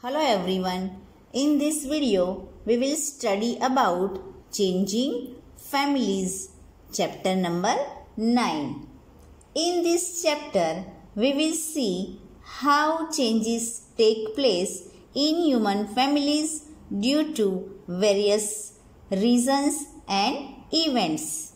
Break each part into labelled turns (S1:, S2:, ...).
S1: Hello everyone. In this video, we will study about changing families, chapter number 9. In this chapter, we will see how changes take place in human families due to various reasons and events.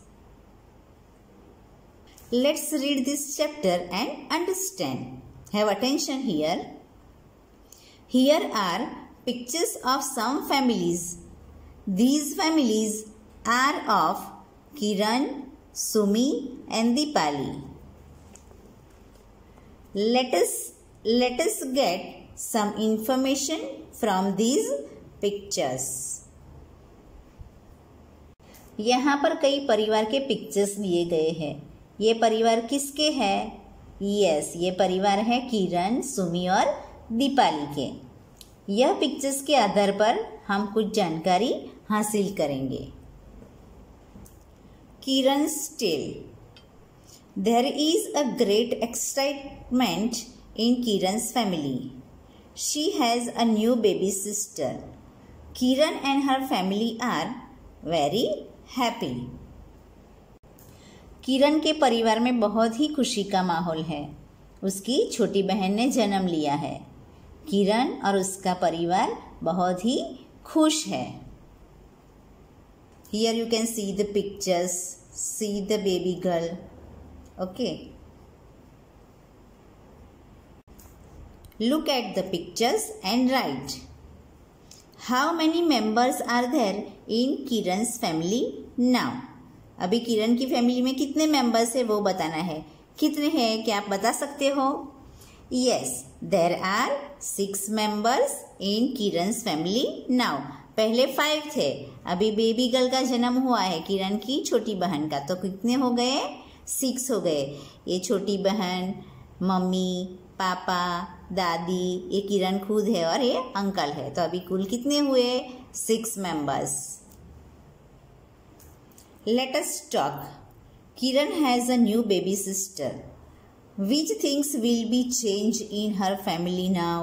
S1: Let's read this chapter and understand. Have attention here. Here are pictures of some families. These families are of Kiran, Sumi and Dipali. Let us get some information from these pictures. यहाँ पर कई परिवार के pictures दिए गए हैं. ये परिवार किसके हैं? यस, ये परिवार है किरण, सुमी और दीपाली के. यह पिक्चर्स के आधार पर हम कुछ जानकारी हासिल करेंगे. किरण's tale. There is a great excitement in Kiran's family. She has a new baby sister. Kiran and her family are very happy. किरण के परिवार में बहुत ही खुशी का माहौल है. उसकी छोटी बहन ने जन्म लिया है. किरण और उसका परिवार बहुत ही खुश है. Here you can see the pictures. See the baby girl. Okay. Look at the pictures and write. How many members are there in Kiran's family now? अभी किरण की फैमिली में कितने मेंबर्स है वो बताना है. कितने हैं क्या आप बता सकते हो? Yes, there are 6 members in Kiran's family now. पहले 5 थे. अभी बेबी गर्ल का जन्म हुआ है किरण की छोटी बहन का, तो कितने हो गए? 6 हो गए. ये छोटी बहन, मम्मी, पापा, दादी, ये किरण खुद है और ये अंकल है. तो अभी कुल कितने हुए? 6 members. Let us talk. Kiran has a new baby sister. Which things will be changed in her family now?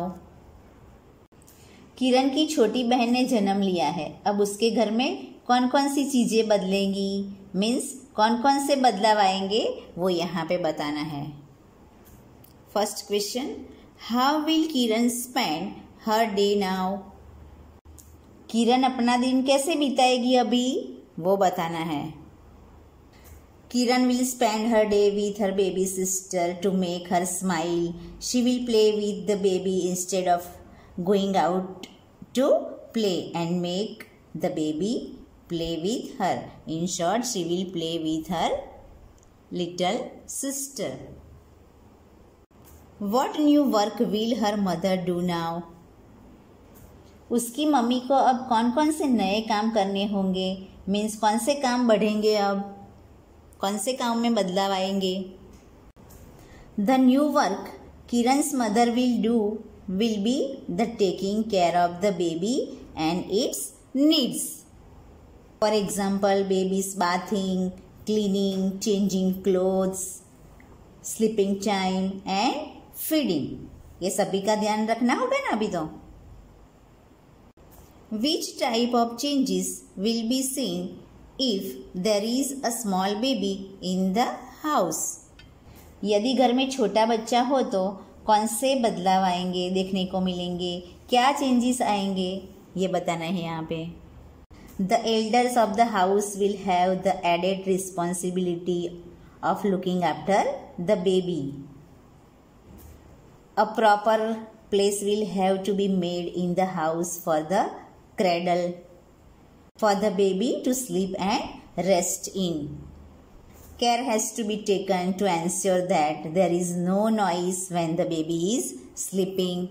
S1: Kiran की छोटी बहन ने जन्म लिया है. अब उसके घर में कौन कौन सी चीजें बदलेंगी, मीन्स कौन कौन से बदलाव आएंगे वो यहाँ पे बताना है. First question, how will Kiran spend her day now? Kiran अपना दिन कैसे बिताएगी अभी वो बताना है. Kiran will spend her day with her baby sister to make her smile. She will play with the baby instead of going out to play and make the baby play with her. In short, she will play with her little sister. What new work will her mother do now? उसकी mummy को अब कौन कौन से नए काम करने होंगे, मीन्स कौन से काम बढ़ेंगे, अब कौन से काम में बदलाव आएंगे. The new work Kiran's mother will do will be the taking care of the baby and its needs. For example, babies bathing, cleaning, changing clothes, sleeping time and feeding. ये सभी का ध्यान रखना होगा ना अभी तो. Which type of changes will be seen if there is a small baby in the house? यदि घर में छोटा बच्चा हो तो कौन से बदलाव आएंगे, देखने को मिलेंगे, क्या चेंजेस आएंगे ये बताना है यहाँ पे. The elders of the house will have the added responsibility of looking after the baby. A proper place will have to be made in the house for the cradle for the baby to sleep and rest in. Care has to be taken to ensure that there is no noise when the baby is sleeping.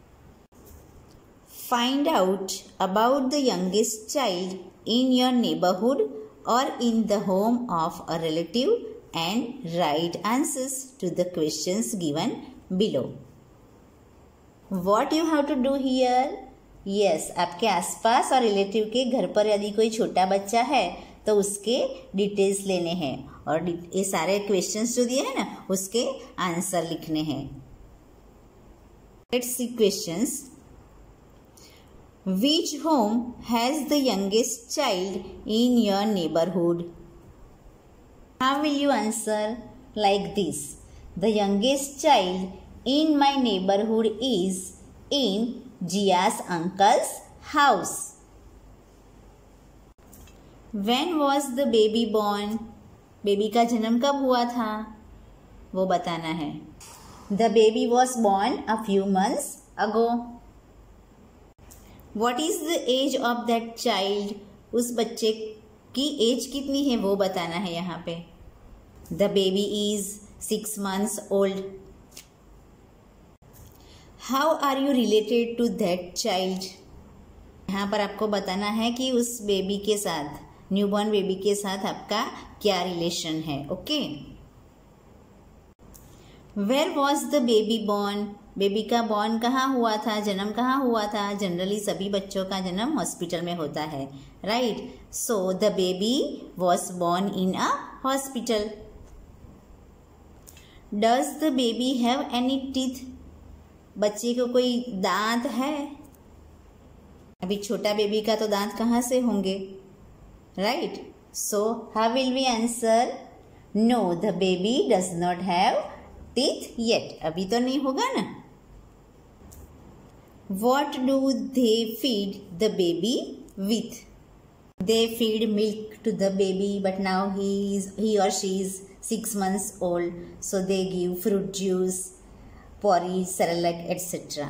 S1: Find out about the youngest child in your neighborhood or in the home of a relative and write answers to the questions given below. What you have to do here? Yes, आपके आसपास और relative के घर पर यदि कोई छोटा बच्चा है तो उसके डिटेल्स लेने हैं और ये सारे क्वेश्चंस जो दिए हैं ना उसके आंसर लिखने हैं. Let's see questions. Which home has the youngest child in your neighborhood? How will you answer like this? The youngest child in my neighborhood is in Jia's uncle's house. When was the baby born? Baby का जन्म कब हुआ था वो बताना है. The baby was born a few months ago. What is the age of that child? उस बच्चे की एज कितनी है वो बताना है यहाँ पे. The baby is 6 months old. How are you related to that child? यहाँ पर आपको बताना है कि उस बेबी के साथ, न्यूबॉर्न बेबी के साथ आपका क्या रिलेशन है. Okay. Where was the baby born? Baby का बॉर्न कहाँ हुआ था, जन्म कहाँ हुआ था. जनरली सभी बच्चों का जन्म हॉस्पिटल में होता है, right. So the baby was born in a hospital. Does the baby have any teeth? बच्चे को कोई दांत है? अभी छोटा बेबी का तो दांत कहाँ से होंगे, right. So how will we answer? No, the baby does not have teeth yet. अभी तो नहीं होगा ना. What do they feed the baby with? They feed milk to the baby, but now he or she is 6 months old, so they give fruit juice, porridge, cerelac, etc.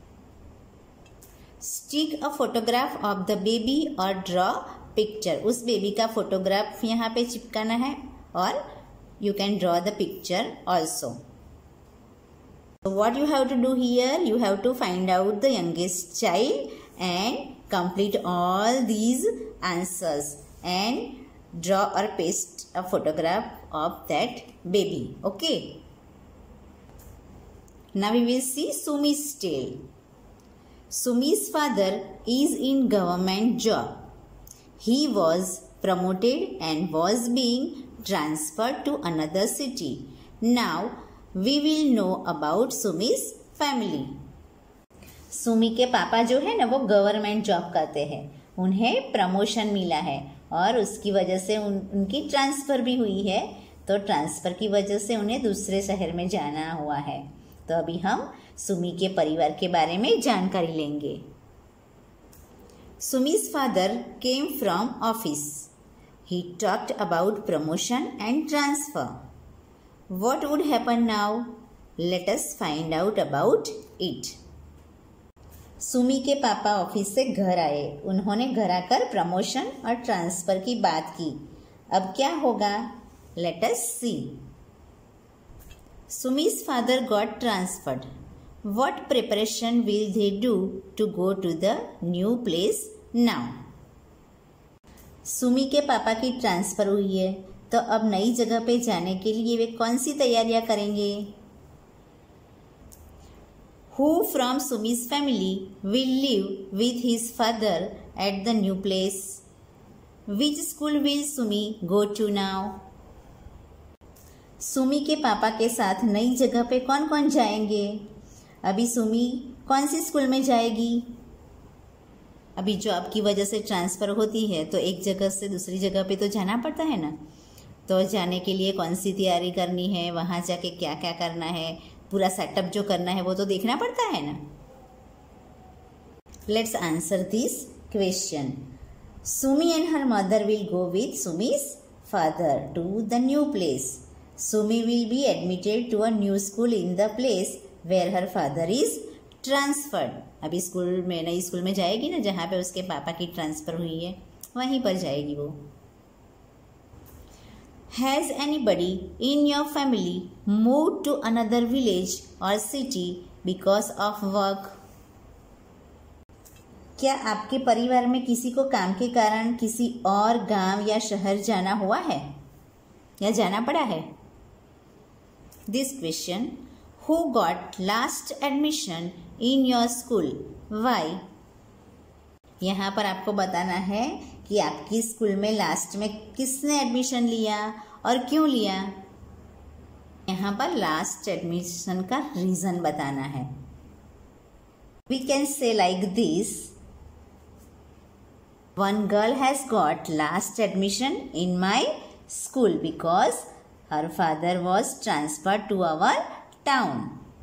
S1: Stick a photograph of the baby or draw picture. उस baby का photograph यहाँ पे चिपकाना है और you can draw the picture also. So what you have to do here? You have to find out the youngest child and complete all these answers and draw or paste a photograph of that baby. Okay. Now we will see Sumi's tale. Sumi's father is in government job. He was promoted and was being transferred to another city. Now we will know about Sumi's family. Sumi के पापा जो है ना वो government job करते हैं. उन्हें promotion मिला है और उसकी वजह से उनकी ट्रांसफ़र भी हुई है. तो ट्रांसफ़र की वजह से उन्हें दूसरे शहर में जाना हुआ है. तो अभी हम सुमी के परिवार के बारे में जानकारी लेंगे. Sumi's father came from office. He talked about promotion and transfer. What would happen now? Let us find out about it. Sumi के पापा ऑफिस से घर आए. उन्होंने घर आकर प्रमोशन और ट्रांसफर की बात की. अब क्या होगा? Let us see. Sumi's father got transferred. What preparation will they do to go to the new place now? Sumi के पापा की ट्रांसफर हुई है तो अब नई जगह पे जाने के लिए वे कौन सी तैयारियां करेंगे? Who from Sumi's family will live with his father at the new place? Which school will Sumi go to now? Sumi के पापा के साथ नई जगह पे कौन कौन जाएंगे? अभी सुमी कौन सी स्कूल में जाएगी? अभी जॉब की वजह से ट्रांसफ़र होती है तो एक जगह से दूसरी जगह पे तो जाना पड़ता है ना. तो जाने के लिए कौन सी तैयारी करनी है, वहाँ जाके क्या क्या करना है, पूरा सेटअप जो करना है वो तो देखना पड़ता है ना. Let's answer this question. Sumi and her mother will go with Sumi's father to the new place. Sumi will be admitted to a new school in the place where her father is transferred. अभी स्कूल में, नई school में जाएगी ना जहाँ पे उसके पापा की ट्रांसफ़र हुई है, वहीं पर जाएगी वो. Has anybody in your family moved to another village or city because of work? क्या आपके परिवार में किसी को काम के कारण किसी और गांव या शहर जाना हुआ है या जाना पड़ा है? This question. Who got last admission in your school? Why? यहाँ पर आपको बताना है कि आपकी स्कूल में लास्ट में किसने एडमिशन लिया और क्यों लिया. यहाँ पर लास्ट एडमिशन का रीज़न बताना है. We can say like this. One girl has got last admission in my school because her father was transferred to our town.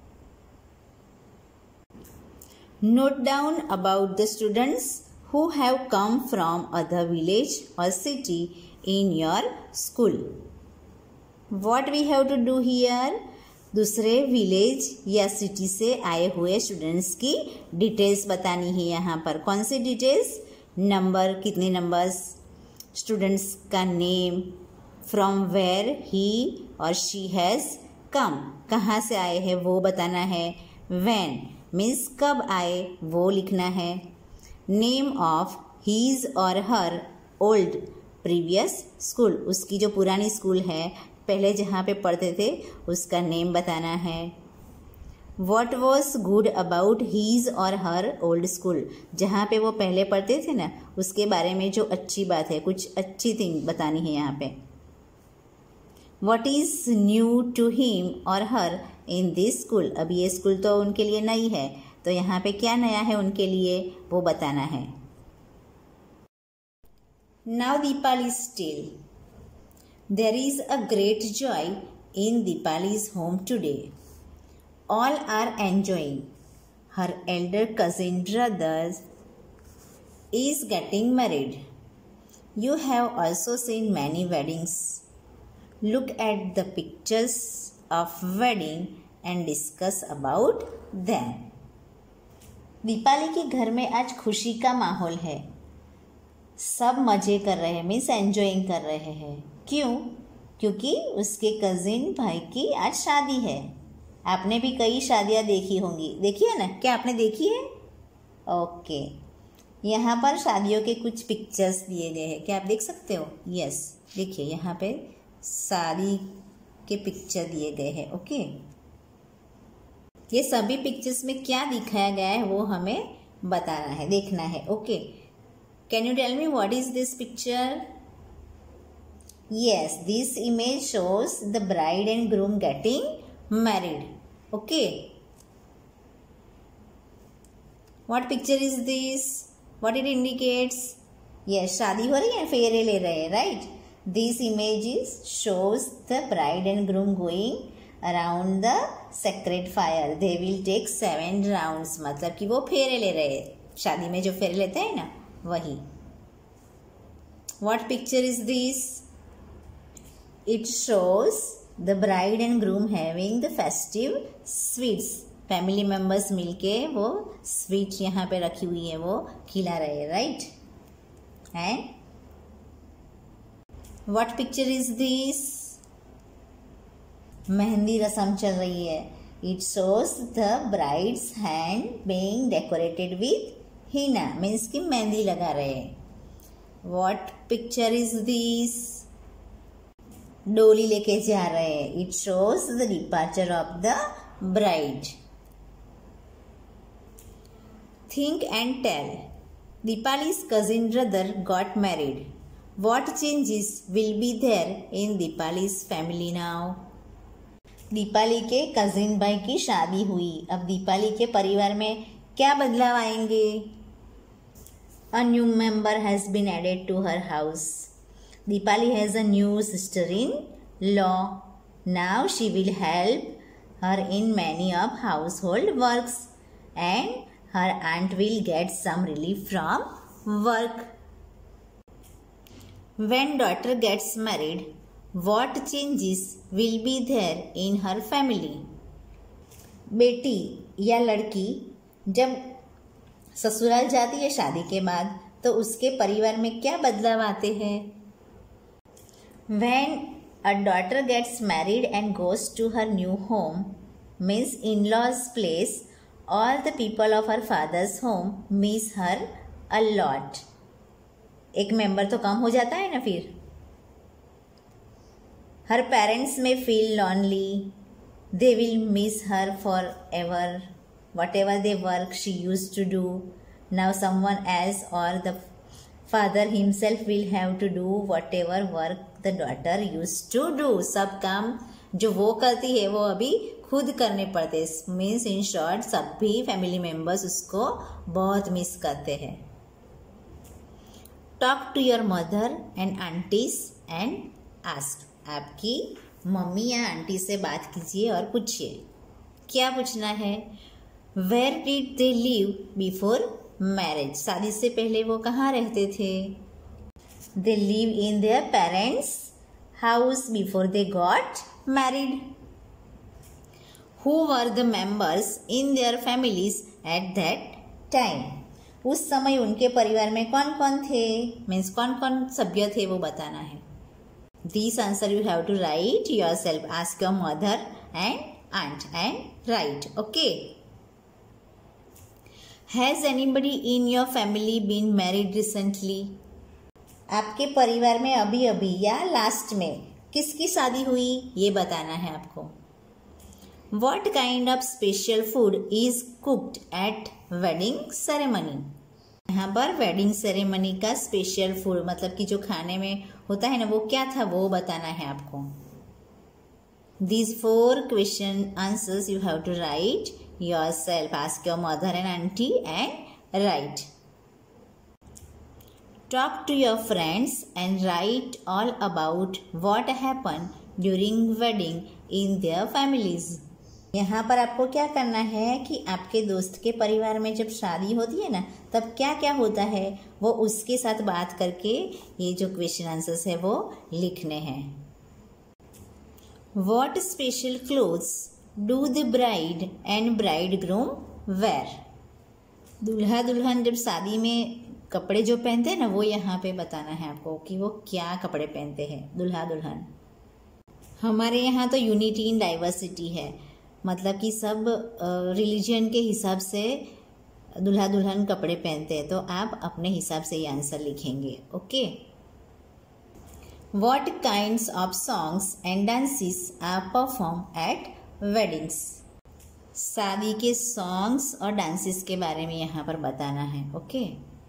S1: Note down about the students who have come from other village or city in your school. What we have to do here? दूसरे village या city से आए हुए students की details बतानी है यहाँ पर। कौन सी डिटेल्स? नंबर, कितने नंबर्स, स्टूडेंट्स का नेम, फ्रॉम वेयर ही और शी हैज़ कम, कहाँ से आए हैं वो बताना है, व्हेन मीन्स कब आए वो लिखना है, नेम ऑफ हीज और हर ओल्ड प्रीवियस स्कूल, उसकी जो पुरानी स्कूल है, पहले जहाँ पे पढ़ते थे उसका नेम बताना है। What was good about his और her old school, जहाँ पे वो पहले पढ़ते थे ना उसके बारे में जो अच्छी बात है, कुछ अच्छी थिंग बतानी है यहाँ पे। What is new to him और her in this school, अब ये स्कूल तो उनके लिए नई है तो यहाँ पे क्या नया है उनके लिए वो बताना है। Now Deepali's tale. There is a great joy in Deepali's home today. All are enjoying. Her elder cousin brother is getting married. You have also seen many weddings. Look at the pictures of wedding and discuss about them. Deepali के घर में आज खुशी का माहौल है। सब मजे कर रहे हैं, मीन्स एंजॉइंग कर रहे हैं। क्यों? क्योंकि उसके कजिन भाई की आज शादी है। आपने भी कई शादियाँ देखी होंगी, देखी है ना? क्या आपने देखी है? ओके, यहाँ पर शादियों के कुछ पिक्चर्स दिए गए हैं, क्या आप देख सकते हो? यस, देखिए यहाँ पे शादी के पिक्चर दिए गए हैं। ओके, ये सभी पिक्चर्स में क्या दिखाया गया है वो हमें बताना है, देखना है। Okay, can you tell me what is this picture? Yes, this image shows the bride and groom getting married. Okay. What picture is this? What it indicates? Yes, शादी हो रही है, फेरे ले रहे हैं, right? This image shows the bride and groom going around the sacred fire. They will take 7 rounds. मतलब कि वो फेरे ले रहे हैं, शादी में जो फेरे लेते हैं ना वही। What picture is this? It shows the bride and groom having the festive sweets. Family members मिलके वो स्वीट यहाँ पे रखी हुई है वो खिला रहे हैं, right? And what picture is this? Mehndi रस्म चल रही है। It shows the bride's hand being decorated with henna, means की मेहंदी लगा रहे हैं। What picture is this? डोली लेके जा रहे हैं। It shows the departure of the bride. Think and tell. Dipali's cousin brother got married. What changes will be there in Dipali's family now? Dipali के कजिन भाई की शादी हुई, अब दीपाली के परिवार में क्या बदलाव आएंगे? A new member has been added to her house. Deepali has a new sister-in-law. Now she will help her in many of household works and her aunt will get some relief from work. When daughter gets married, what changes will be there in her family? बेटी या लड़की जब ससुराल जाती है शादी के बाद तो उसके परिवार में क्या बदलाव आते हैं? When a daughter gets married and goes to her new home, means in-laws place, all the people of her father's home miss her a lot. एक मेंबर तो कम हो जाता है ना फिर। Her parents may feel lonely. They will miss her forever. Whatever the work she used to do, now someone else or the father himself will have to do whatever work the daughter used to do. सब काम जो वो करती है वो अभी खुद करने पड़ते। मीन्स इन शॉर्ट सभी फैमिली मेंबर्स उसको बहुत मिस करते हैं। Talk to your mother and aunties and ask, आपकी मम्मी या आंटी से बात कीजिए और पूछिए। क्या पूछना है? Where did they live before marriage, शादी से पहले वो कहाँ रहते थे? They live in their parents house before they got married. Who were the members in their families at that time, उस समय उनके परिवार में कौन कौन थे, मीन्स कौन कौन सभ्य थे वो बताना है। These answer you have to write yourself. Ask your mother and aunt and write. Okay. Has anybody in your family been married recently? आपके परिवार में अभी अभी या लास्ट में किसकी शादी हुई ये बताना है आपको। What kind of special food is cooked at wedding ceremony? यहाँ पर वेडिंग सेरेमनी का स्पेशल फूड मतलब कि जो खाने में होता है ना वो क्या था वो बताना है आपको। These 4 question answers you have to write yourself. Ask your mother and auntie and write. Talk to your friends and write all about what happened during wedding in their families. यहाँ पर आपको क्या करना है कि आपके दोस्त के परिवार में जब शादी होती है ना तब क्या क्या होता है वो उसके साथ बात करके ये जो क्वेश्चन आंसर्स है वो लिखने हैं। What special clothes do the bride and bridegroom wear? दूल्हा दुल्हन जब शादी में कपड़े जो पहनते हैं ना वो यहाँ पे बताना है आपको कि वो क्या कपड़े पहनते हैं दूल्हा दुल्हन। हमारे यहाँ तो यूनिटी इन डाइवर्सिटी है, मतलब कि सब रिलीजन के हिसाब से दूल्हा दुल्हन कपड़े पहनते हैं, तो आप अपने हिसाब से ये आंसर लिखेंगे। Okay. What kinds of songs and dances are perform at weddings? शादी के सॉन्ग्स और डांसेस के बारे में यहाँ पर बताना है। Okay.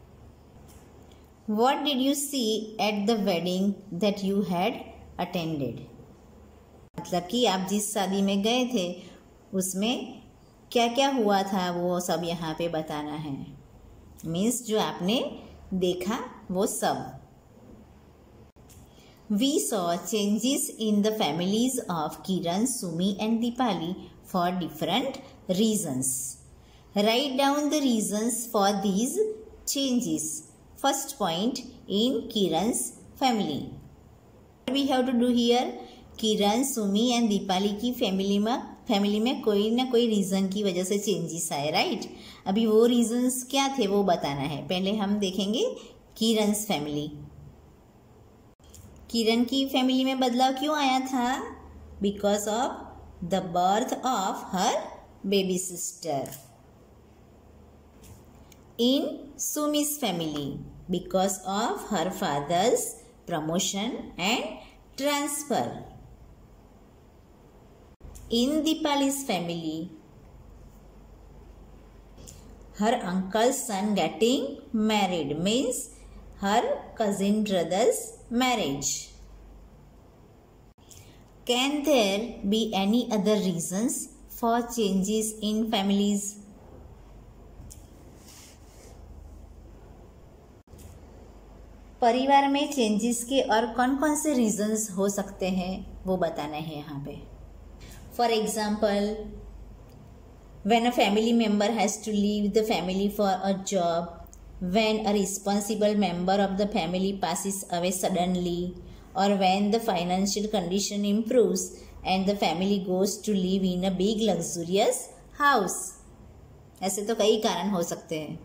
S1: What did you see at the wedding that you had attended? मतलब कि आप जिस शादी में गए थे उसमें क्या क्या हुआ था वो सब यहाँ पे बताना है, मीन्स जो आपने देखा वो सब। We saw changes in the families of Kiran, Sumi and Dipali for different reasons. Write down the reasons for these changes. First point, in Kiran's family. What we have to do here? Kiran, Sumi and Dipali की family में कोई ना कोई reason की वजह से changes आए, right. अभी वो रीजंस क्या थे वो बताना है। पहले हम देखेंगे किरण's फैमिली। किरण की फैमिली में बदलाव क्यों आया था? Because of the birth of her baby sister. In Sumi's family because of her father's promotion and transfer. In Dipali's family, her uncle's son getting married means her cousin brother's marriage. Can there be any other reasons for changes in families? परिवार में changes के और कौन कौन से reasons हो सकते हैं वो बताना है यहाँ पे। For example, when a family member has to leave the family for a job, when a responsible member of the family passes away suddenly, or when the financial condition improves and the family goes to live in a big luxurious house. ऐसे तो कई कारण हो सकते हैं।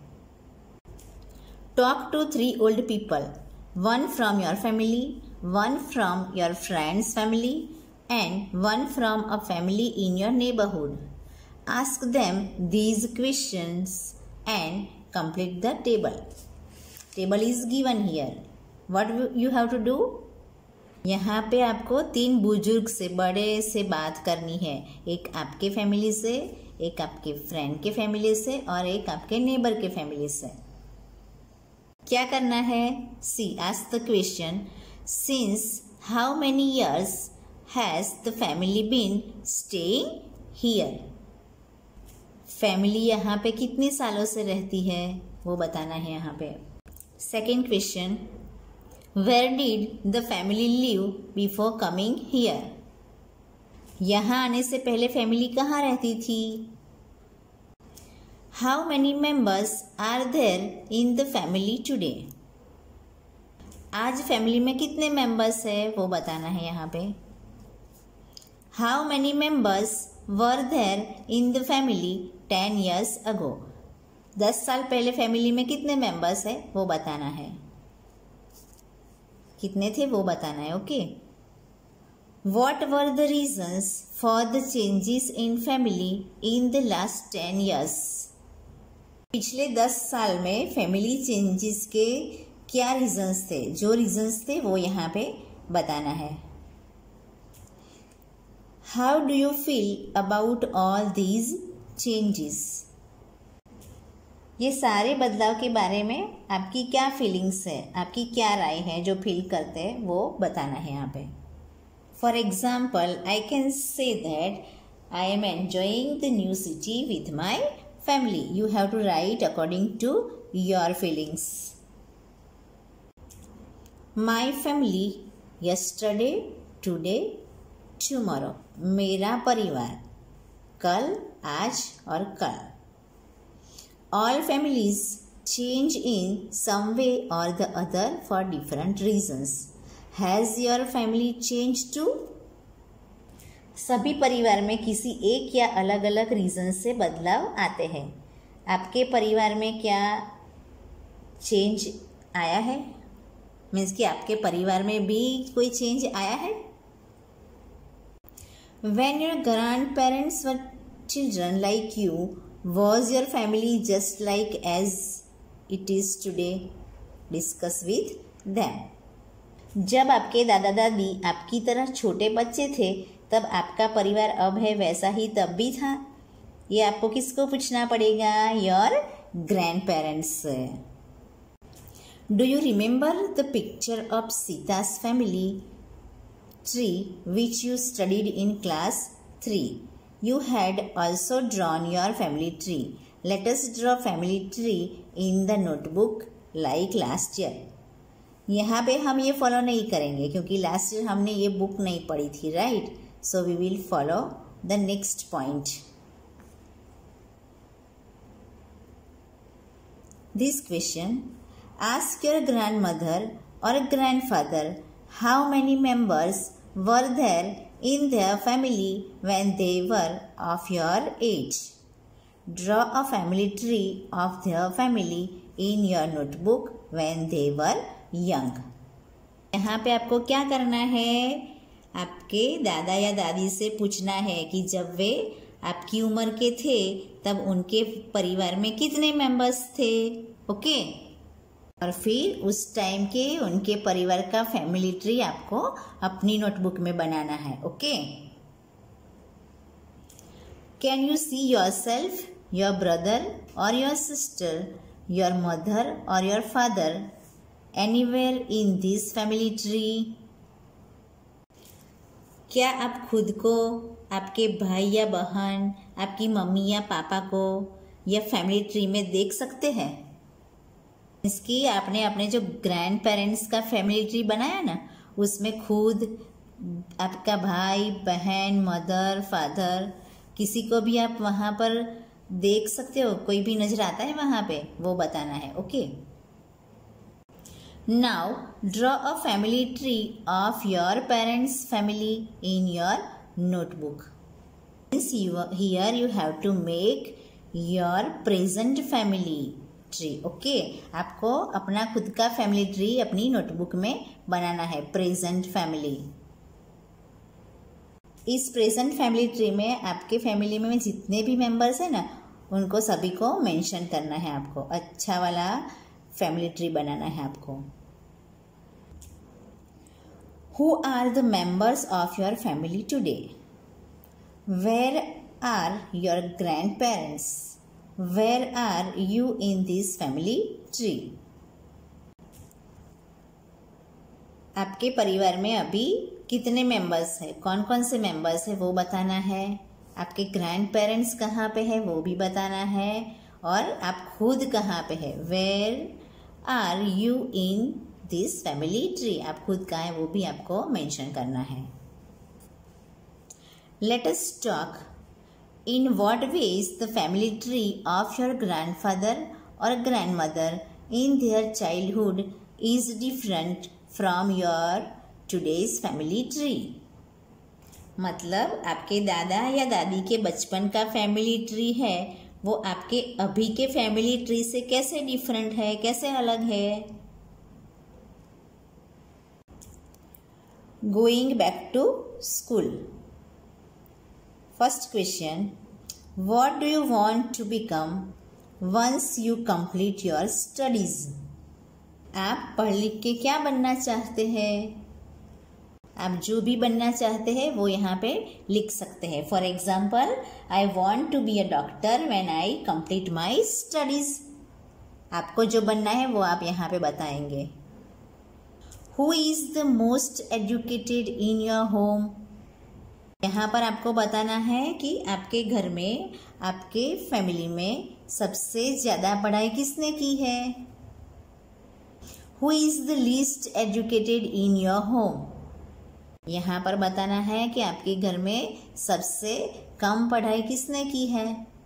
S1: Talk to 3 old people, one from your family, one from your friend's family, and one from a family in your neighborhood. Ask them these questions and complete the table. Table is given here. What you have to do? यहाँ पे आपको 3 बुजुर्ग से बड़े से बात करनी है, एक आपके फैमिली से, एक आपके फ्रेंड के फैमिली से और एक आपके नेबर के फैमिली से। क्या करना है? See, ask the question, since how many years has the family been staying here? Family यहाँ पे कितने सालों से रहती है वो बताना है यहाँ पे। Second question, where did the family live before coming here? यहाँ आने से पहले फैमिली कहाँ रहती थी? How many members are there in the family today? आज फैमिली में कितने मेंबर्स है वो बताना है यहाँ पे। How many members were there in the family 10 years ago? 10 साल पहले फैमिली में कितने मेंबर्स है वो बताना है। कितने थे वो बताना है। Okay. What were the reasons for the changes in family in the last 10 years? पिछले 10 साल में फैमिली चेंजेस के क्या रीजंस थे? जो रीजंस थे वो यहाँ पे बताना है। How do you feel about all these changes? ये सारे बदलाव के बारे में आपकी क्या फीलिंग्स है, आपकी क्या राय है, जो फील करते हैं वो बताना है यहाँ पे। For example, I can say that I am enjoying the new city with my family. You have to write according to your feelings. My family yesterday, today, tomorrow. मेरा परिवार कल, आज और कल। All families change in some way or the other for different reasons. Has your family changed too? सभी परिवार में किसी एक या अलग अलग रीजन से बदलाव आते हैं। आपके परिवार में क्या चेंज आया है? मीन्स कि आपके परिवार में भी कोई चेंज आया है? When your grandparents were children like you, was your family just like as it is today? Discuss with them. जब आपके दादा दादी आपकी तरह छोटे बच्चे थे तब आपका परिवार अब है वैसा ही तब भी था? ये आपको किसको पूछना पड़ेगा? Your grandparents. Do you remember the picture of Sita's family tree which you studied in class 3? You had also drawn your family tree. Let us draw family tree in the notebook like last year. यहाँ पे हम ये follow नहीं करेंगे क्योंकि last year हमने ये book नहीं पढ़ी थी, right? So we will follow the next point. This question, ask your grandmother और grandfather how many members were there in their family when they were of your age. Draw a family tree of their family in your notebook when they were young. यहाँ पे आपको क्या करना है? आपके दादा या दादी से पूछना है कि जब वे आपकी उम्र के थे तब उनके परिवार में कितने मेंबर्स थे। ओके। और फिर उस टाइम के उनके परिवार का फैमिली ट्री आपको अपनी नोटबुक में बनाना है। Okay. Can you see yourself, your brother और योर सिस्टर, योर मदर और your father anywhere in this family tree? क्या आप खुद को, आपके भाई या बहन, आपकी मम्मी या पापा को या फैमिली ट्री में देख सकते हैं? इसकी आपने अपने जो ग्रैंड पेरेंट्स का फैमिली ट्री बनाया ना, उसमें खुद, आपका भाई बहन, मदर फादर, किसी को भी आप वहाँ पर देख सकते हो? कोई भी नजर आता है वहाँ पे? वो बताना है। Okay. Now draw a family tree of your parents family in your notebook. Here you have to make your present family tree. Okay. आपको अपना खुद का फैमिली ट्री अपनी नोटबुक में बनाना है, प्रेजेंट फैमिली। इस प्रेजेंट फैमिली ट्री में आपके फैमिली में जितने भी मेंबर्स हैं ना, उनको सभी को मेंशन करना है। आपको अच्छा वाला फैमिली ट्री बनाना है आपको। Who are the members of your family today? Where are your grandparents? Where are you in this family tree? आपके परिवार में अभी कितने मेंबर्स हैं, कौन कौन से मेंबर्स हैं वो बताना है। आपके ग्रैंड पेरेंट्स कहाँ पे है वो भी बताना है। और आप खुद कहाँ पे है, where are you in this family tree? आप खुद का है वो भी आपको मेंशन करना है. Let us talk. In what ways the family tree of your grandfather और grandmother in their childhood is different from your today's family tree? मतलब आपके दादा या दादी के बचपन का फैमिली ट्री है वो आपके अभी के फैमिली ट्री से कैसे डिफरेंट है, कैसे अलग है. Going back to school. First question. What do you want to become once you complete your studies? आप पढ़ लिख के क्या बनना चाहते हैं? आप जो भी बनना चाहते हैं वो यहाँ पे लिख सकते हैं. For example, I want to be a doctor when I complete my studies. आपको जो बनना है वो आप यहाँ पे बताएंगे. Who is the most educated in your home? यहाँ पर आपको बताना है कि आपके घर में, आपके फैमिली में सबसे ज्यादा पढ़ाई किसने की है. Who is the least educated in your home? यहाँ पर बताना है कि आपके घर में सबसे कम पढ़ाई किसने की है.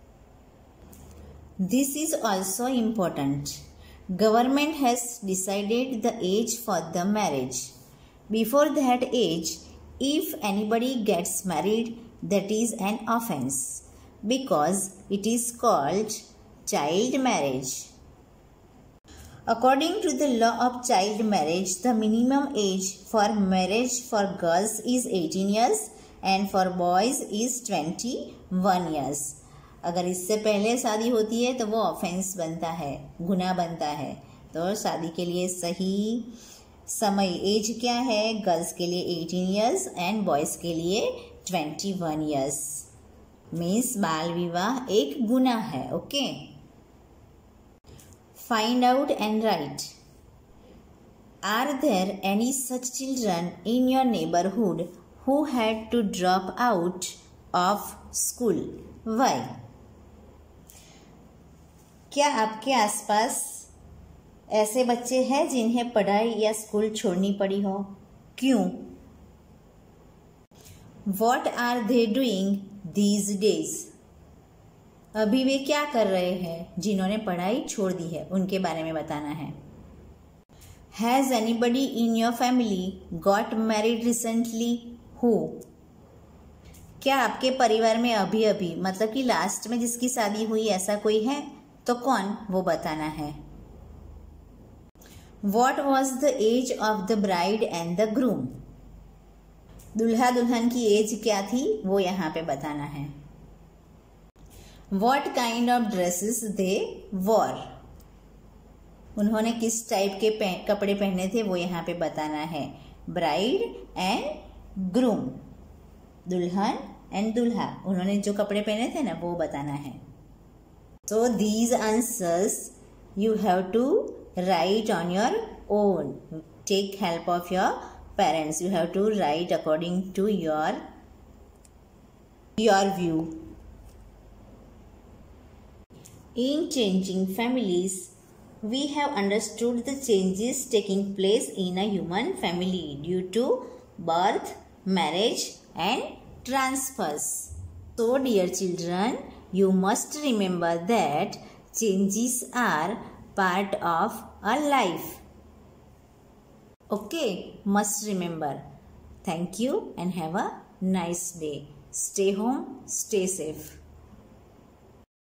S1: This is also important. Government has decided the age for the marriage. Before that age, if anybody gets married, that is an offense because it is called child marriage. According to the law of child marriage, the minimum age for marriage for girls is 18 years and for boys is 21 years. अगर इससे पहले शादी होती है तो वो offence बनता है, गुनाह बनता है. तो शादी के लिए सही समय एज क्या है? गर्ल्स के लिए 18 ईयर्स एंड बॉयज़ के लिए 21 ईयर्स. मीन्स बाल विवाह एक गुनाह है. Okay. Find out and write. Are there any such children in your neighbourhood who had to drop out of school? Why? क्या आपके आसपास ऐसे बच्चे हैं जिन्हें पढ़ाई या स्कूल छोड़नी पड़ी हो? क्यों? What are they doing these days? अभी वे क्या कर रहे हैं जिन्होंने पढ़ाई छोड़ दी है, उनके बारे में बताना है. Has anybody in your family got married recently? Who? क्या आपके परिवार में अभी अभी मतलब कि लास्ट में जिसकी शादी हुई ऐसा कोई है? तो कौन? वो बताना है. What was the age of the bride and the groom? दुल्हा दुल्हन की एज क्या थी वो यहाँ पे बताना है. What kind of dresses they wore? उन्होंने किस टाइप के कपड़े पहने थे वो यहाँ पे बताना है. ब्राइड एंड ग्रूम, दुल्हन एंड दुल्हा, उन्होंने जो कपड़े पहने थे ना वो बताना है. So these answers you have to write on your own. Take help of your parents. You have to write according to your view. In changing families, we have understood the changes taking place in a human family due to birth, marriage and transfers. So dear children, you must remember that changes are part of a life. Okay, must remember. Thank you and have a nice day. Stay home, stay safe.